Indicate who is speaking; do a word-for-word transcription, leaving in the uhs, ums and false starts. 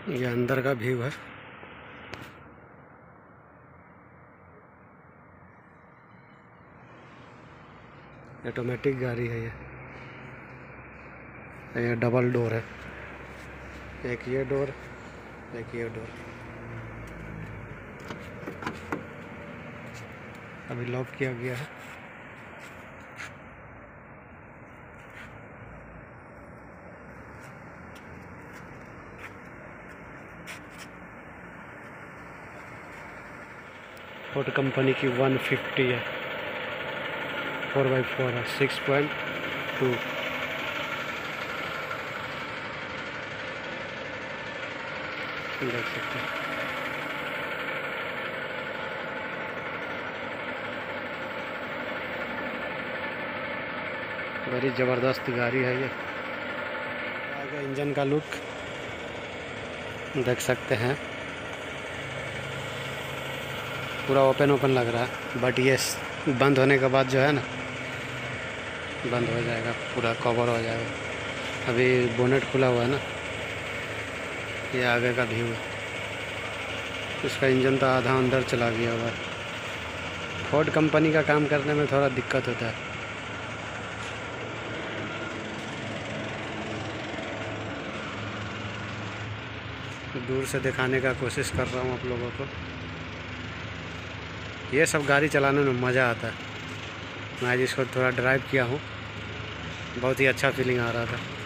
Speaker 1: ये अंदर का व्यू है। ऑटोमेटिक गाड़ी है ये। ये डबल डोर है, एक ये डोर, एक ये डोर। अभी लॉक किया गया है। फोर्ड कंपनी की वन फिफ्टी है, फोर बाई फोर है, सिक्स पॉइंट टू। देख सकते हैं बड़ी ज़बरदस्त गाड़ी है ये। आगे इंजन का लुक देख सकते हैं, पूरा ओपन ओपन लग रहा है, बट ये बंद होने के बाद जो है ना, बंद हो जाएगा, पूरा कवर हो जाएगा। अभी बोनेट खुला हुआ है ना, ये आगे का व्यू है। इसका इंजन तो आधा अंदर चला गया हुआ है। फोर्ड कंपनी का काम करने में थोड़ा दिक्कत होता है। दूर से दिखाने का कोशिश कर रहा हूँ आप लोगों को। ये सब गाड़ी चलाने में मज़ा आता है। मैं जिसको थोड़ा ड्राइव किया हूँ, बहुत ही अच्छा फीलिंग आ रहा था।